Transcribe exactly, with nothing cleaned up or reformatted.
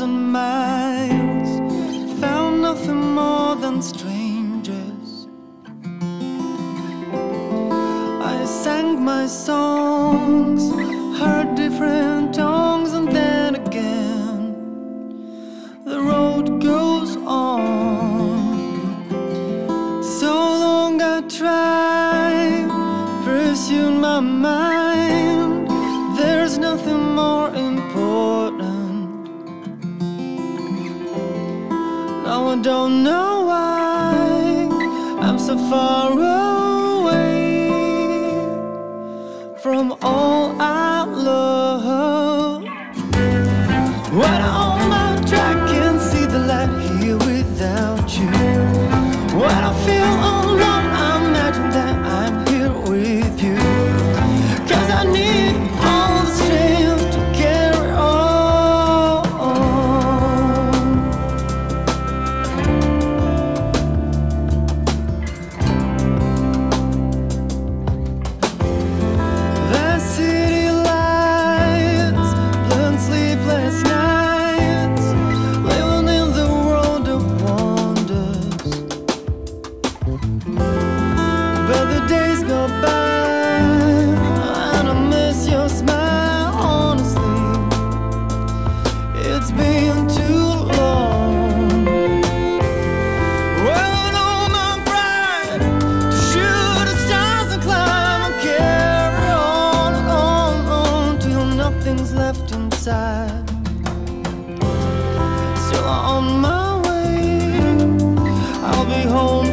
thousand miles, found nothing more than strangers. I sang my songs, heard different tongues, and then again the road goes on. So long I tried, pursued my mind, there's nothing more important. Now I don't know why I'm so far away from all I love. When I hold my track, can't see the light here without you. When I feel alone, I imagine that I'm here with you. 'Cause I need all the strength to carry on. The city lights, blunt sleepless nights, living in the world of wonders. But the days go by and I miss your smile, honestly. It's been too long. Well, I know my pride to shoot the stars and climb and carry on and on, on till nothing's left inside. Still on my way, I'll be home